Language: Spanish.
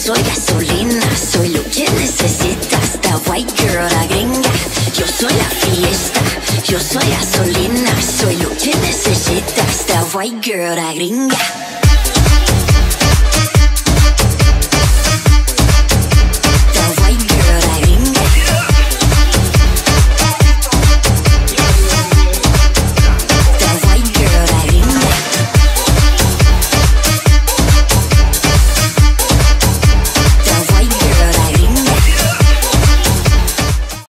soy gasolina, soy lo que necesitas. The white girl, la gringa. Yo soy la fiesta, yo soy gasolina, soy lo que necesitas. The white girl, la gringa.